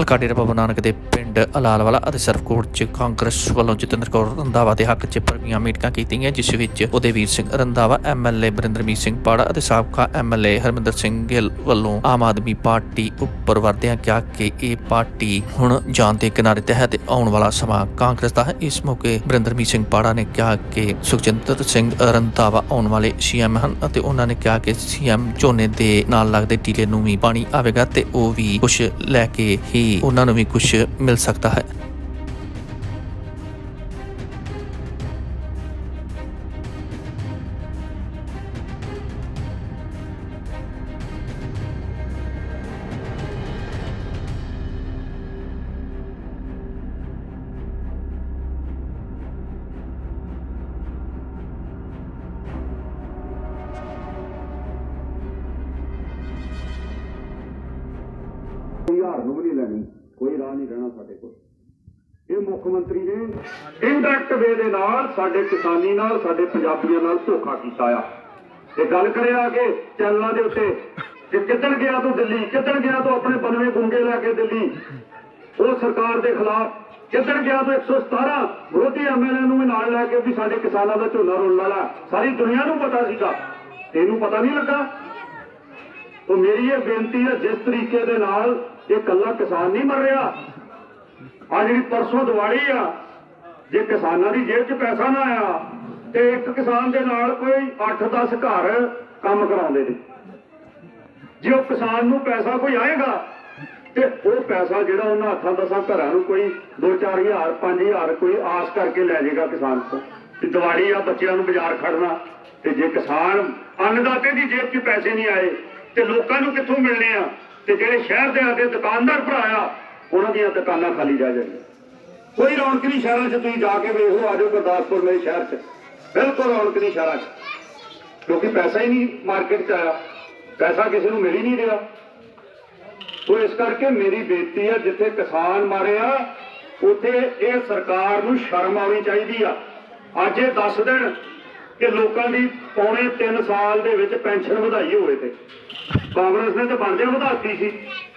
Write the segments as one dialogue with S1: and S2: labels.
S1: ਹਲਕਾ ਡੇਰਾ ਬਾਬਾ ਨਾਨਕ ਦੇ ਪਿੰਡ ਅਲਾਲਵਾਲਾ ਅਤੇ ਸਰਫਕੋਟ 'ਚ ਕਾਂਗਰਸ ਵੱਲੋਂ ਜਤਿੰਦਰ ਕੌਰ ਰੰਧਾਵਾ ਦੇ ਹੱਕ 'ਚ ਭਰਵੀਆਂ ਮੀਟਿੰਗਾਂ ਕੀਤੀਆਂ, ਜਿਸ ਵਿੱਚ ਉਦयवीर ਸਿੰਘ ਰੰਧਾਵਾ, MLA ਬਰਿੰਦਰਮੀਤ ਸਿੰਘ ਪਾੜਾ ਅਤੇ ਸਾਬਕਾ MLA ਹਰਮਿੰਦਰ ਸਿੰਘ ਗਿੱਲ ਵੱਲੋਂ ਆਮ ਆਦਮੀ ਪਾਰਟੀ ਉੱਪਰ ਵਰਦਿਆਂ ਕਿਹਾ ਕਿ ਇਹ ਪਾਰਟੀ ਹੁਣ ਜਾਣ ਦੇ ਕਿਨਾਰੇ ਤੇ ਹੈ ਤੇ ਆਉਣ ਵਾਲਾ ਸਮਾਂ ਕਾਂਗਰਸ ਦਾ ਹੈ। ਇਸ ਮੌਕੇ ਬਰਿੰਦਰਮੀਤ ਸਿੰਘ ਪਾੜਾ ਨੇ ਕਿਹਾ ਕਿ ਸੁਖਜਿੰਦਰ ਸਿੰਘ ਰੰਧਾਵਾ ਆਉਣ ਵਾਲੇ CM ਹਨ ਅਤੇ ਉਹਨਾਂ ਨੇ ਕਿਹਾ ਕਿ CM ਝੋਨੇ ਦੇ ਨਾਲ ਲੱਗਦੇ ਟੀਲੇ ਨੂੰ ਵੀ ਪਾਣੀ ਆਵੇਗਾ ਤੇ ਉਹ ਵੀ ਕੁਛ ਲੈ ਕੇ ਹੀ ਉਹਨਾਂ ਨੂੰ ਵੀ ਕੁਛ ਮਿਲ ਸਕਦਾ ਹੈ।
S2: हार नूं नहीं लैनी, कोई राह नहीं रहना साडे कोल। ये मुख मंत्री ने इंडायरैक्ट वे दे नाल साडे किसानी नाल साडे पंजाबियां नाल धोखा कीता आ। ते गल करे आके चैनलां दे उत्ते कि किधर गया तू दिल्ली, किधर गया तू अपने बनवे गुंगे लैके दिल्ली, वो सरकार दे खिलाफ किधर गया तू 117 विरोधी MLA नूं भी नाल लैके भी साडे किसानां दा झोना रोल वाला सारी दुनिया नूं पता सीगा, इहनूं पता नहीं लगा। तो मेरी ये बेनती है, जिस तरीके दे नाल ये कल्ला किसान नहीं मर रहा, आ जी परसों दिवाली आ, जे किसानां दी जेब च पैसा ना आया तो एक किसान दे नाल कोई 8-10 घर काम कराउंदे ने। जे वो किसान नूं पैसा कोई आएगा तो वो पैसा जिहड़ा उन्हां 8-10 घरां नूं कोई 2-4 हज़ार 5 हज़ार कोई आस करके लै जाएगा किसान को। दिवाली आ, बच्चों नूं बाजार खड़ना, तो जे किसान अन्नदाते की जेब च पैसे नहीं आए तो लोगों को कितों मिलने आ, ते जेडे शहर के आगे दुकानदार भरा आ उन्हों दी दुकानां खाली रह जाएगी। कोई रौनक नहीं शहरों से, तुम जाके वेखो, आ जाओ गुरदासपुर मेरे शहर च बिल्कुल रौनक नहीं शहर च, क्योंकि पैसा ही नहीं मार्केट च आया, पैसा किसी को मिल ही नहीं रहा। तो इस करके मेरी बेनती है, जिथे किसान मारे आ उत्थे ये सरकार नूं शर्म आनी चाहिए आ। अज ये 10 दिन कि लोगों की 3.25 साल दे विच पेंशन वधाई होवे ते कांग्रेस ने तो बनदियां वधाती सी।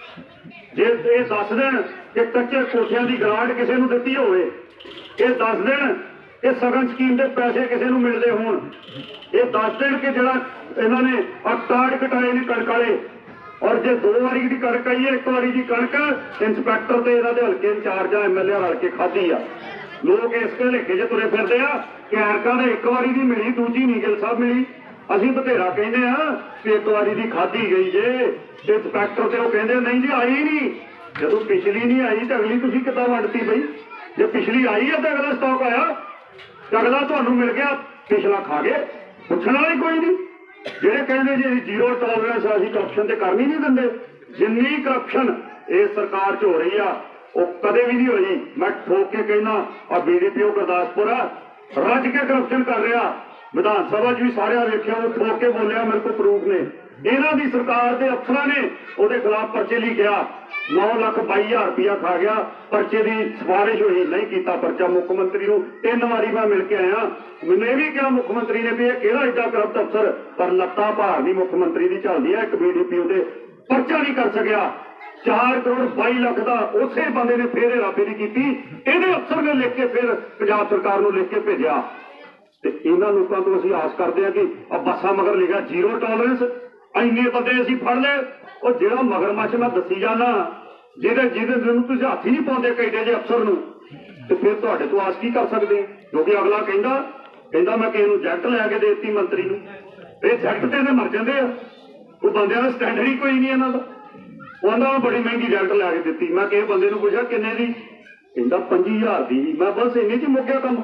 S2: जे ये 10 दिन कि कच्चे कोठियां की ग्रांट किसी को दिती होवे, ये 10 दिन कि सगन स्कीम के पैसे किसी को मिलते होण, ये 10 दिन कि जिहड़ा इन्होंने कार्ड कटाए ने कणक वाले, और जे 2 वारी की कणक आई है, 1 वारी की कणक इंस्पैक्टर ते इन्हां दे हल्के इंचार्ज MLA रल के खाधी आ। लोग इस भुलेखे च तुरे फिरदे आ कि एरकां दे 1 वारी दी मिली, दूजी नहीं गिल साहब मिली। असीं बथेरा कहंदे आ कि 1 वारी दी खाधी गई जे, ते इंस्पैक्टर ते वो कहंदे नहीं जी आई नहीं। जदों पिछली नहीं आई तो अगली तुसीं किद्दां वंडती बई? जे पिछली आई है तो अगला स्टॉक आया, तो अगला तुहानूं मिल गया, पिछला खा गए, पुछण वाला ही कोई नहीं। ਜਿਹੜੇ ਕਹਿੰਦੇ ਜੀ जीरो टॉलरेंस ਅਸੀਂ करप्शन ਤੇ करनी नहीं ਦਿੰਦੇ, जिन्नी करप्शन इस सरकार च हो रही आ वो कदे भी नहीं होई। मैं ठोक के कहना, और BDPO गुरदासपुर रज के करप्शन कर रहा, विधान सभा च भी सारे वेख्या, वो ठोक के बोलिया, मेरे को प्रूफ ने। इन्हां दी सरकार के अफसरां ने उसके खिलाफ परचे लिखिया, 9,22,000 रुपया खा गया, परचे की सिफारिश हुई, नहीं किया परचा। मुख्यमंत्री को 3 बारी मैं मिल के आया, मैंने भी कहा मुख्यमंत्री ने भी किहड़ा एडा करप्ट अफसर, पर लत्ता भार नहीं मुख्यमंत्री की चलती है। एक BDPO से परचा नहीं कर सकिया, 4 करोड़ 22 लाख का उस बंदे ने फिर हेराफेरी की, ये अफसर ने लिख के फिर पंजाब सरकार को लिख के भेजा। तो इन्होंने लोगों को असीं आस करते हैं कि अब बसा मगर लिखा जीरो टॉलरेंस, इन्ने बंदे असीं फड़ ले। और जो मगरमच्छ मैं दसी जाना, जिहदे तुसीं हाथ ही नहीं पाउंदे कईडे जे अफसर नूं, तो फिर तुहाडे तो आस की कर सकते? क्योंकि अगला कहंदा मैं किसी नूं जैकट लैके देती मंत्री नूं, ये जैकट ते मर जाते हैं, वो बंदियां दा स्टैंडर्ड ही कोई नहीं इन्हां दा। उन्होंने मैं बड़ी महंगी जैकट लैके दी, मैं किसी बंदे नूं पुछया किन्ने दी, कहंदा 25,000 दी। मैं बस इन्ने च मुक्या काम।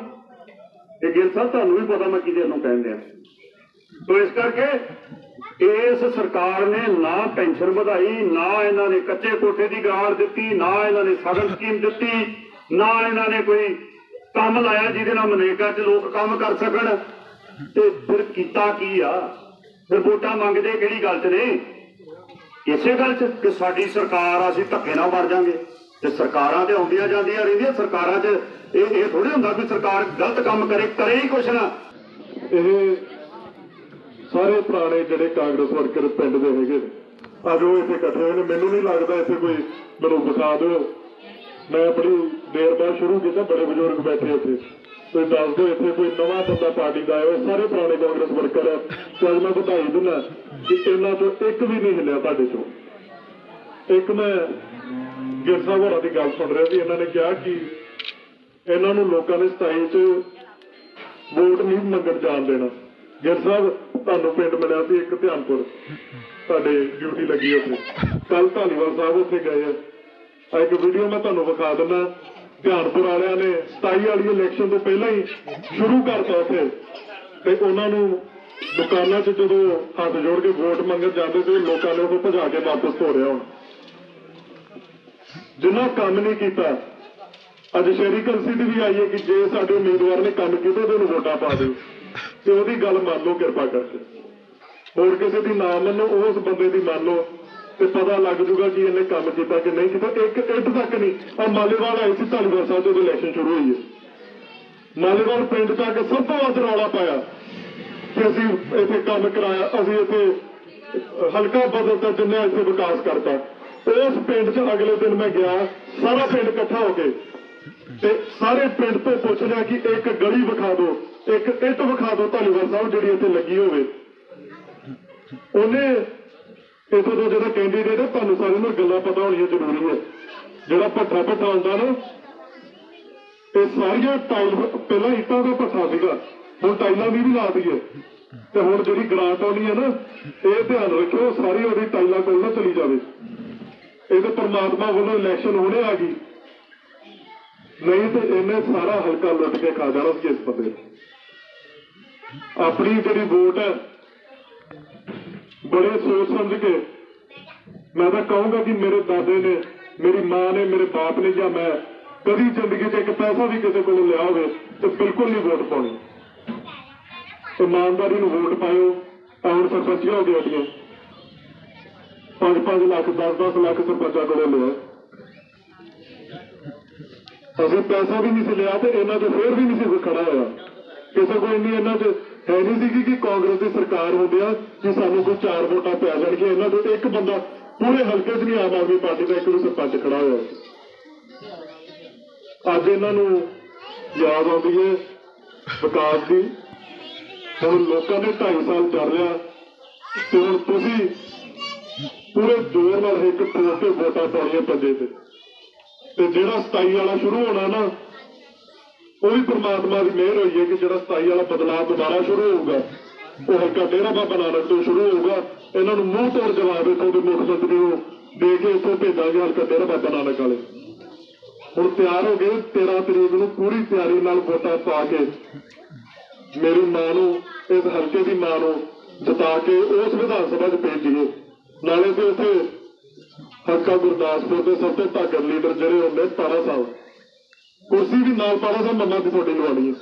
S2: ते गिल साहब तुहानूं भी पता मैं किहदे नूं कहंदे आ। तो इस करके इस सरकार ने ना पेंशन वधाई, ना इन्होंने कच्चे कोठे की ग्रांट दी, ना इन्होंने सगन स्कीम दी, ना इन्होंने कोई काम लाया जिहदे नाल मनरेगा च लोग काम कर सकन। ते फिर कीता की आ? फिर वोटां मंगदे किहड़ी गल च ने? इसे गल च कि साडी सरकार असीं धक्के नाल मर जांगे। ते सरकारां ते आउंदियां जांदियां रहिंदियां, सरकारां च ये थोड़ी हुंदा कि सरकार गलत काम करे ही कुछ ना।
S3: सारे पुराने जिहड़े कांग्रेस वर्कर पिंड दे हैगे अज वो इत्थे इकट्ठे होए ने, मैनूं नहीं लगदा इत्थे कोई मैनूं बता दो मैं बड़ी देर बाद शुरू किया, बड़े बुजुर्ग बैठे थे, तो दस दो इतने कोई नवा बंदा पार्टी का आया, सारे पुराने कांग्रेस वर्कर है, तो अज मैं बधाई दिना कि इन्हों चो एक भी नहीं हिलिया तुहाडे चो। एक मैं गिल साहब होरां दी गल सुन रहा ਸੀ, इन्होंने कहा कि इन्हों लोगों ने 27 च वोट नहीं मंगण जान देना। गिल साहब तुहानूं पिंड मिलिया सी एक ध्यानपुर, तुहाडे ड्यूटी लगी उत्थे, कल धालीवाल साहब उत्थे गए हैं, एक वीडियो मैं तुहानूं विखा दिंदा। ध्यानपुर वालियां ने 27 वाली इलैक्शन तो पहला ही शुरू करता उत्थे, ते उन्हां नूं दुकानां 'च जदों हत्थ जोड़ के वोट मंगण जांदे सी, लोकां ने उहनूं भजा के वापस तोड़िया। हुण जिन्हां काम नहीं कीता, अज शहरी कंसीड भी आई है कि जे साडे उम्मीदवार ने काम कीते ते उहनूं वोटां पा दिओ, ते ओहदी गल मान लो कृपा करके, होर किसी दी ना मन्नो, उस बंदे दी मान लो, तो पता लग जूगा कि इन्हें काम किया कि नहीं किया। एक इट तक नहीं, और मालेवाल आए थे धालीवाल साहब जो इलैक्शन शुरू हुई है, मालेवाल पिंड जाके सब तो वध रौला पाया कि असीं इत्थे काम कराया, असीं इत्थे हल्का बदलता, जिन्हें इत्थे विकास करता। उस पिंड च अगले दिन मैं गया, सारा पिंड इकट्ठा हो गए, ते सारे पिंड तो पुछ लिया कि एक गली विखा दो, एक इट विखा दो धालीवाल साहब जिहड़ी इत्थे लगी होवे। उन्हें इतों तो जो कैंडीडेट है, तुहानूं सारिਆਂ ਨੂੰ ਗੱਲਾਂ पता होनी जरूरी है। ਜਿਹੜਾ ਭੱਠਾ ਹੁੰਦਾ ना, ये सारिया टाइल पहला ईटां का भट्ठा सीगा, हुण टाइलां भी ला दी है, तो हुण जिहड़ी ग्रांट आउणी है ना, ये ध्यान रखियो सारी उहदी टाइलां कोल ना चली जावे। ये तो परमात्मा वालों इलैक्शन होने आ गई, नहीं तो इन्हें सारा हल्का लुट के खा जाना इस बंदे। अपनी जिहड़ी वोट है बड़े सोच समझ के, मैं तो कहूँगा कि मेरे दादे ने, मेरी माँ ने, मेरे बाप ने, या मैं कभी जिंदगी से एक पैसा भी किसी को लिया हो तो बिल्कुल नहीं वोट पानी। ईमानदारी वोट पाओ। हम सरपंचियां हो गया 5-5 लाख 10-10 लाख सरपंचा को लिया, असं पैसा भी नहीं लिया, तो इन्हों से फिर भी नहीं खड़ा होया। किसी को इन्नी इन्हों है नहीं सी कि कांग्रेस की सरकार होंदिया कि सानू कोई 4 वोटां पै जाणगियां, इन्हां चों एक बंदा पूरे हल्के च नहीं आम आदमी पार्टी का एक भी सरपंच खड़ा होया। अज इन्हां नूं याद आउंदी है विकास की। हुण लोकां ने 2.5 साल चल रहा, ते हुण तुसीं पूरे जोर नाल हिक ठोक के वोटां पाउणियां पंजे ते, ते जिहड़ा 27 वाला शुरू होना ना, वो भी परमात्मा की मेहर हुई है कि जो 27 वाला बदलाव दोबारा शुरू होगा, वो हल्का डेरा बाबा नानक तो शुरू होगा। इन्होंने मूँह तोड़ जवाब इतों के मुख्यमंत्री को दे के इतों भेजांगे हल्का डेरा बाबा नानक वाले। हुण तैयार हो गए, 13 तरीक को पूरी तैयारी नाल वोटां पा के मेरी मां नूं, इस हल्के की मां नूं जिता के उस विधान सभा च भेजिए। नाले तो उत्थे हल्का गुरदासपुर के सब तो ताकत लीडर जिहड़े होंदे पारा साहब, कुर्सी भी नाल पारा साहब मन्ना की थोड़ी लवानी है,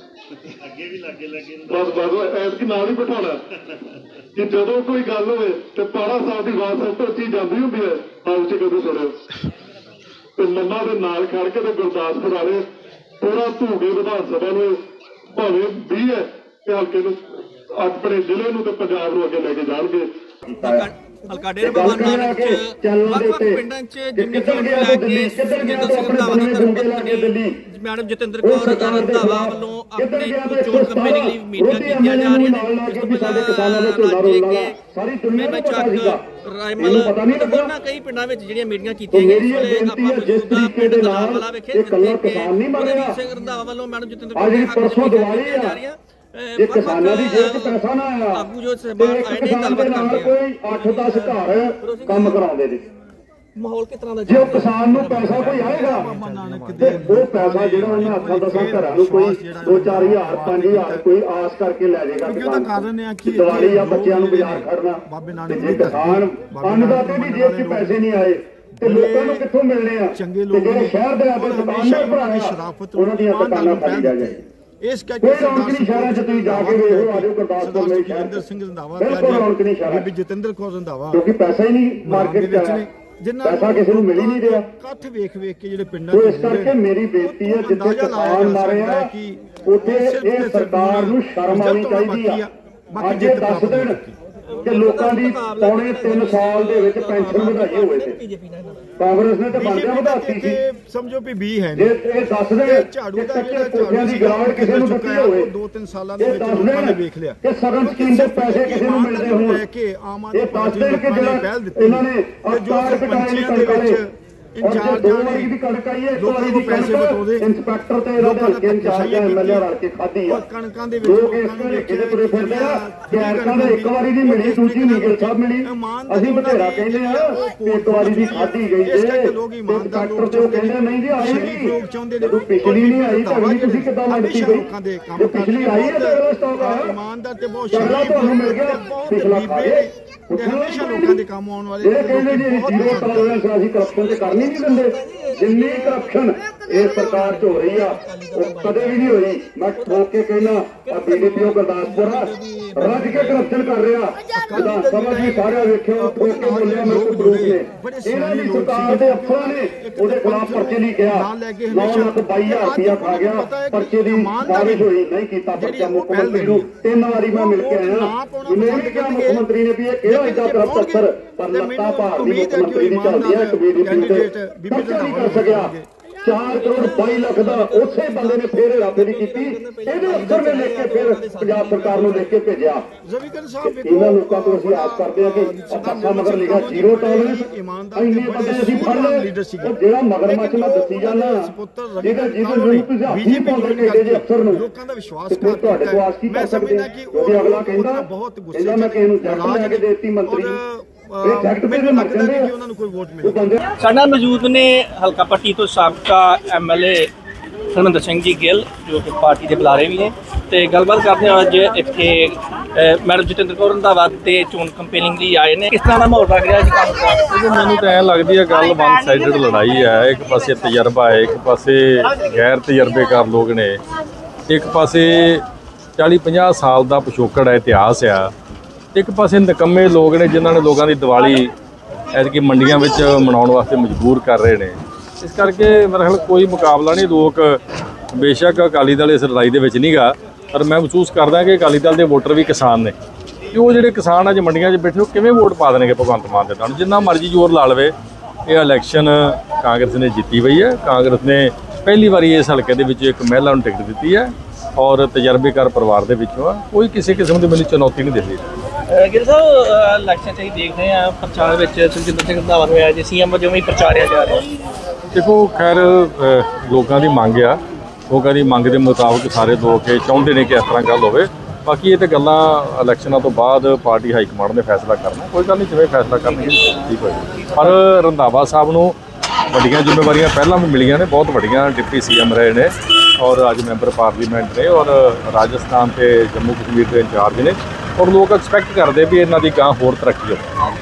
S3: बस बस ऐतकी नाल ही बिठाना कि जदों कोई गल होवे तो पारा साहब की आवाज सब तो उच्ची जाती होंदी है। हाउस च कदों सुणियो, तो मन्ना के नाल खड़ के गुरदासपुर वाले पूरा धूके विधान सभा में भावें 20 है हल्के अपने जिले नूं ते पंजाब नूं अगे लेके जाणगे।
S4: हल्का डेरा बाबा नानक ਵੱਖ-ਵੱਖ ਪਿੰਡਾਂ 'ਚ ਜਿੰਨੀ ਚੋਣ ਲੈ ਕੇ ਸੁਖਜਿੰਦਰ ਸਿੰਘ ਰੰਧਾਵਾ ਦੀ ਧਰਮਪਤਨੀ ਮੈਡਮ ਜਤਿੰਦਰ ਕੌਰ ਰੰਧਾਵਾ ਵੱਲੋਂ ਆਪਣੀ ਚੋਣ ਕੰਪੇਨਿੰਗ ਲਈ ਮੀਟਿੰਗਾਂ ਕੀਤੀਆਂ ਜਾ ਰਹੀਆਂ ਨੇ। ਇਸ ਤੋਂ ਪਹਿਲਾਂ ਰਾਜੇ ਕੇ ਮੇਮਾ ਚੱਕ ਰਾਇਮਲ ਹੋਰਨਾਂ ਕਈ ਪਿੰਡਾਂ ਵਿੱਚ ਜਿਹੜੀਆਂ ਮੀਟਿੰਗਾਂ ਕੀਤੀਆਂ ਗਈਆਂ, ਇਸ ਵੇਲੇ ਆਪਾਂ ਮੌਜੂਦਾ ਪਿੰਡ ਦਲਾਲਵਾਲਾ ਵਿਖੇ ਜਿੱਥੇ ਕਿ ਰਣਜੀਤ ਸਿੰਘ ਰੰਧਾਵਾ ਵੱਲੋਂ ਮੈਡਮ ਜਤਿੰਦਰ ਕੌਰ ਦੇ ਹੱਕ 'ਚ ਮੀਟਿੰਗਾਂ ਜਾ ਰਹੀਆਂ। किसानों की जेब च पैसा ना आया, आगू जो कोई 8-10 घर काम कराते थे। माहौल किस तरह जो किसान नूं पैसा कोई आएगा तो वो पैसा जो उन्हें 8-10 घर कोई 2-4 हज़ार 5 हज़ार कोई आस करके लै जाएगा। दिवाली या बच्चों को बाजार खड़ना, जो किसान अन्नदाते की जेब च पैसे नहीं आए तो लोगों को कितों मिलने आ, जो शहर के दुकानदार भरा उन्होंने दुकाना फड़ी जाए। इस जतिंदर कौर रंधावा क्योंकि पैसा ही नहीं मार्केट पैसा किसी को मिल ही नहीं रहा। कट्ठ वेख वेख के जो पिंड इस करके मेरी बेनती है जिथे किसान मारे उत्थे ये सरकार नूं शर्म आनी चाहिए। अज 10 दिन कि लोगों की 3.5 साल पेंशन वधाई होवे थे।
S2: ਕਾਂਗਰਸ ਨੇ ਤਾਂ ਬੰਦਿਆਂ ਵਧਾਤੀ ਸੀ।
S4: ਸਮਝੋ ਵੀ 20 ਹੈ
S2: ਇਹ ਦੱਸ ਦੇ
S4: ਝਾੜੂ ਦਾ
S2: ਜਿਹੜਾ ਕੋਠਿਆਂ ਦੀ ਗਰਾਂਟ ਕਿਸੇ ਨੂੰ ਦਿੱਤੀ ਹੋਵੇ
S4: 2-3 ਸਾਲਾਂ ਦੇ ਵਿੱਚ ਲੋਕਾਂ ਨੇ ਵੇਖ ਲਿਆ
S2: ਕਿ ਸਗਨ ਸਕੀਮ ਦੇ ਪੈਸੇ ਕਿਸੇ ਨੂੰ ਮਿਲਦੇ ਹੋਣ
S4: ਲੈ ਕੇ ਆਮ ਆਦਮੀ
S2: ਇਹ ਦੱਸ ਦੇਣ ਕਿ
S4: ਪਾਰਟੀ ਨੇ ਪਹਿਲ ਦਿੱਤੀ
S2: ਇਹਨਾਂ ਨੇ
S4: ਜੋ ਸਰਪੰਚੀਆਂ ਦੇ ਵਿੱਚ ਇੰਚਾਰਜਾਂ ਨੇ
S2: ਦੀ ਕਣਕ ਆਈ ਹੈ, ਇੱਕ
S4: ਲੋਕਾਂ
S2: ਵਾਰੀ
S4: ਨੂੰ
S2: ਦੀ
S4: ਪੈਸੇ
S2: ਕਣਕ
S4: ਬਤੌਦੇ
S2: ਇੰਸਪੈਕਟਰ ਤੇ ਇਹਨਾਂ ਦੇ ਇੰਚਾਰਜ ਐਮਐਲਏ ਰਲ ਕੇ ਖਾਧੀ ਆ।
S4: ਕਣਕਾਂ ਦੇ ਵਿੱਚ
S2: ਲੋਕ ਇਸ ਤਰ੍ਹਾਂ ਕਿਤੇ ਤੁਰੇ ਫਿਰਦੇ ਆ ਕਿ ਐਰਕਾਂ ਦੇ ਇੱਕ ਵਾਰੀ ਦੀ ਮਿਲੀ, ਦੂਜੀ ਨੀਗਲ ਸਾਹਿਬ ਮਿਲੀ। ਅਸੀਂ ਬਥੇਰਾ ਕਹਿੰਦੇ ਆ ਕਿ ਇੱਕ ਵਾਰੀ ਦੀ ਖਾਧੀ ਗਈ ਜੇ ਇੰਸਪੈਕਟਰ ਤੇ ਉਹ ਕਹਿੰਦੇ ਨਹੀਂ ਜੀ ਆਈ ਨਹੀਂ,
S4: ਲੋਕ ਚਾਹੁੰਦੇ ਨੇ
S2: ਪਿਛਲੀ ਨਹੀਂ ਆਈ ਤਾਂ ਤੁਸੀਂ ਕਿੱਦਾਂ ਮੰਨਤੀ ਬਈ ਜੇ ਪਿਛਲੀ ਆਈ ਹੈ ਤਾਂ ਅਗਲਾ ਸਟਾਕ ਆ
S4: ਇਮਾਨਦਾਰ ਤੇ ਬਹੁਤ
S2: ਪਹਿਲਾਂ ਤੁਹਾਨੂੰ ਮਿਲ ਗਿਆ ਪਿਛਲਾ ਖਾ ਗਏ।
S4: ਹਮੇਸ਼ਾ ਲੋਕਾਂ ਦੇ ਕੰਮ ਆਉਣ ਵਾਲੇ
S2: ਇਹ ਕਹਿੰਦੇ ਜੀ ਜ਼ੀਰੋ ਟੋਲਰੈਂਸ ਅਸੀਂ ਕਰਪਸ਼ਨ ਤੇ ਕਰਨੀ ਨਹੀਂ ਦਿੰਦੇ। ਜਿੰਨੀ ਕਰਪਸ਼ਨ ਇਹ ਸਰਕਾਰ 'ਚ ਹੋ ਰਹੀ ਆ ਉਹ ਕਦੇ ਵੀ ਨਹੀਂ ਹੋਈ। ਮੈਂ ਠੋਕ ਕੇ ਕਹਿਣਾ ਬੀਡੀਪੀਓ ਗੁਰਦਾਸਪੁਰ ਰੱਜ ਕੇ ਕਰਪਸ਼ਨ ਕਰ ਰਿਹਾ। ਵਿਧਾਨ ਸਭਾ ਜੀ ਸਾਰਿਆਂ ਵੇਖਿਓ ਠੋਕ ਕੇ ਬੋਲਿਆ ਮੇਰੇ ਕੋਲ ਪ੍ਰੂਫ ਨੇ। ਇਹਨਾਂ ਦੀ ਸਰਕਾਰ ਦੇ ਅਫਸਰਾਂ ਨੇ ਉਹਦੇ ਖਿਲਾਫ ਪਰਚੇ ਨਹੀਂ ਕਿਹਾ, 9,22,000 ਰੁਪਇਆ ਖਾ ਗਿਆ। ਪਰਚੇ ਦੀ ਬਾਰਿਸ਼ ਹੋਈ, ਨਹੀਂ ਕੀਤਾ ਪਰਚਾ। ਮੁੱਖ ਮੰਤਰੀ ਨੂੰ 3 ਵਾਰੀ ਮੈਂ ਮਿਲ ਕੇ ਆਇਆ, ਮੈਨੂੰ ਵੀ ਕਿਹਾ ਮੁੱਖ ਮੰਤਰੀ ਨੇ ਵੀ ਇਹ ਕਿਹੜਾ ਏਦਾਂ ਕਰਪਟ ਅਫਸਰ, ਪਰ ਲੱਤਾਂ ਭਾਰ ਦੀ ਮੁੱਖ ਮੰਤਰੀ ਦੀ ਚੱਲਦੀ ਹੈ। ਇੱਕ ਬੀਡੀਪੀ ਤੇ ਖਰਚਾ ਨਹੀਂ ਕਰ ਸਕਿਆ। 4 ਕਰੋੜ 22 ਲੱਖ ਦਾ ਉਸੇ ਬੰਦੇ ਨੇ ਫੇਰ ਰਾਫੇਰੀ ਕੀਤੀ। ਇਹਦੇ ਅਫਸਰ ਨੇ ਲਿਖ ਕੇ ਫਿਰ ਪੰਜਾਬ ਸਰਕਾਰ ਨੂੰ ਲਿਖ ਕੇ ਭੇਜਿਆ। ਇਹਨਾਂ ਲੋਕਾਂ ਤੋਂ ਅਸੀਂ ਆਸ ਕਰਦੇ ਹਾਂ ਕਿ ਪਾਸਾ ਮਗਰ ਲਿਖਿਆ ਜ਼ੀਰੋ ਟੋਲਰੈਂਸ। ਇੰਨੇ ਬੰਦੇ ਅਸੀਂ ਫੜ ਲਏ। ਉਹ ਜਿਹੜਾ ਮਗਰਮੱਛ ਮੈਂ ਦੱਸੀ ਜਾਂਦਾ ਜਿਹਦੇ ਜਿਹਨੂੰ ਤੁਸੀਂ ਹੱਥੀ ਪਾਉਂਦੇ ਕਿਹੜੇ ਜਿਹੇ ਅਫਸਰ ਨੂੰ
S4: ਲੋਕਾਂ ਦਾ ਵਿਸ਼ਵਾਸ
S2: ਫਿਰ ਤੁਹਾਡੇ ਕੋਲ ਆਸ ਕੀ ਕਰ ਸਕਦੇ। ਉਹਦੇ ਅਗਲਾ ਕਹਿੰਦਾ ਮੈਂ ਕਿਸੇ ਨੂੰ ਜੱਟ ਲੈ ਕੇ ਦੇਤੀ ਮੰਤਰੀ
S1: ਸਾਡਾ ਮੌਜੂਦ ਨੇ ਹਲਕਾ ਪੱਟੀ ਤੋਂ ਸਾਬਕਾ ਐਮਐਲਏ ਹਰਮਿੰਦਰ ਸਿੰਘ ਜੀ ਗਿੱਲ, ਜੋ ਕਿ ਪਾਰਟੀ ਦੇ ਬੁਲਾਰੇ ਵੀ ਨੇ, ਤੇ ਗੱਲਬਾਤ ਕਰਦੇ ਹਾਂ। ਅੱਜ ਇੱਥੇ ਮੈਡਮ ਜਤਿੰਦਰ ਕੌਰ ਰੰਧਾਵਾ ਤੇ ਚੋਣ ਕੰਪੇਨਿੰਗ ਲਈ ਆਏ ਨੇ। ਕਿਸ ਤਰ੍ਹਾਂ ਦਾ ਮਾਹੌਲ ਲੱਗ ਰਿਹਾ ਜੀ ਕੰਮ?
S5: ਮੈਨੂੰ ਤਾਂ ਐਂ ਲੱਗਦੀ ਹੈ ਗੱਲ ਵਨ ਸਾਈਡਡ ਲੜਾਈ ਹੈ। ਇੱਕ ਪਾਸੇ ਤਜਰਬਾ ਹੈ, ਇੱਕ ਪਾਸੇ ਗੈਰ ਤਜਰਬੇਕਾਰ ਲੋਕ ਨੇ, ਇੱਕ ਪਾਸੇ 40-50 ਸਾਲ ਦਾ ਪਿਛੋਕੜ ਹੈ, ਇਤਿਹਾਸ ਆ। ਇੱਕ ਪਾਸੇ ਨਿਕੰਮੇ ਲੋਕ ਨੇ ਜਿਨ੍ਹਾਂ ਨੇ ਲੋਕਾਂ ਦੀ ਦੀਵਾਲੀ ਐਤਕੀ ਮੰਡੀਆਂ ਵਿੱਚ ਮਨਾਉਣ ਵਾਸਤੇ ਮਜਬੂਰ ਕਰ ਰਹੇ ਨੇ। ਇਸ ਕਰਕੇ ਮੇਰੇ ਖਿਆਲ ਕੋਈ ਮੁਕਾਬਲਾ ਨਹੀਂ। ਲੋਕ ਬੇਸ਼ੱਕ ਅਕਾਲੀ ਦਲ ਇਸ ਲੜਾਈ ਦੇ ਵਿੱਚ ਨਹੀਂਗਾ, ਪਰ ਮੈਂ ਮਹਿਸੂਸ ਕਰਦਾ ਕਿ ਅਕਾਲੀ ਦਲ ਦੇ ਵੋਟਰ ਵੀ ਕਿਸਾਨ ਨੇ। ਕਿ ਉਹ ਜਿਹੜੇ ਕਿਸਾਨ ਅੱਜ ਮੰਡੀਆਂ 'ਚ ਬੈਠੇ ਉਹ ਕਿਵੇਂ ਵੋਟ ਪਾ ਦੇਣਗੇ ਭਗਵੰਤ ਮਾਨ ਦੇ ਨਾਲ? ਜਿੰਨਾ ਮਰਜ਼ੀ ਜ਼ੋਰ ਲਾ ਲਵੇ, ਇਹ ਇਲੈਕਸ਼ਨ ਕਾਂਗਰਸ ਨੇ ਜਿੱਤੀ ਪਈ ਹੈ। ਕਾਂਗਰਸ ਨੇ ਪਹਿਲੀ ਵਾਰੀ ਇਸ ਹਲਕੇ ਦੇ ਵਿੱਚ ਇੱਕ ਮਹਿਲਾ ਨੂੰ ਟਿਕਟ ਦਿੱਤੀ ਹੈ ਔਰ ਤਜਰਬੇਕਾਰ ਪਰਿਵਾਰ ਦੇ ਵਿੱਚੋਂ ਆ। ਕੋਈ ਕਿਸੇ ਕਿਸਮ ਦੀ ਮੈਨੂੰ ਚੁਣੌਤੀ ਨਹੀਂ ਦਿਖਦੀ।
S1: ਗਿੱਲ ਸਾਹਿਬ, ਇਲੈਕਸ਼ਨ 'ਚ ਅਸੀਂ ਦੇਖਦੇ ਹਾਂ ਪ੍ਰਚਾਰ ਵਿੱਚ ਸੁਖਜਿੰਦਰ ਸਿੰਘ ਰੰਧਾਵਾ ਹੋਇਆ ਜੇ ਸੀਐਮ ਵਜੋਂ ਵੀ ਪ੍ਰਚਾਰਿਆ ਜਾ ਰਿਹਾ।
S5: ਦੇਖੋ ਖੈਰ ਲੋਕਾਂ ਦੀ ਮੰਗ ਆ, ਲੋਕਾਂ ਦੀ ਮੰਗ ਦੇ ਮੁਤਾਬਕ ਸਾਰੇ ਲੋਕ ਇਹ ਚਾਹੁੰਦੇ ਨੇ ਕਿ ਇਸ ਤਰ੍ਹਾਂ ਗੱਲ ਹੋਵੇ। ਬਾਕੀ ਇਹ ਤਾਂ ਗੱਲਾਂ ਇਲੈਕਸ਼ਨਾਂ ਤੋਂ ਬਾਅਦ ਪਾਰਟੀ ਹਾਈ ਕਮਾਂਡ ਨੇ ਫੈਸਲਾ ਕਰਨਾ। ਕੋਈ ਗੱਲ ਨਹੀਂ, ਜਿਵੇਂ ਫੈਸਲਾ ਕਰਨਗੇ ਠੀਕ ਹੋਏਗਾ। ਪਰ ਰੰਧਾਵਾ ਸਾਹਿਬ ਨੂੰ ਵੱਡੀਆਂ ਜ਼ਿੰਮੇਵਾਰੀਆਂ ਪਹਿਲਾਂ ਵੀ ਮਿਲੀਆਂ ਨੇ, ਬਹੁਤ ਵੱਡੀਆਂ। ਡਿਪਟੀ ਸੀਐਮ ਰਹੇ ਨੇ ਔਰ ਅੱਜ ਮੈਂਬਰ ਪਾਰਲੀਮੈਂਟ ਨੇ ਔਰ ਰਾਜਸਥਾਨ ਤੇ ਜੰਮੂ ਕਸ਼ਮੀਰ ਦੇ ਇੰਚਾਰਜ ਨੇ, ਔਰ ਲੋਕ ਐਕਸਪੈਕਟ ਕਰਦੇ ਵੀ ਇਹਨਾਂ ਦੀ ਗਾਂ ਹੋਰ ਤਰੱਕੀ ਹੋਵੇ।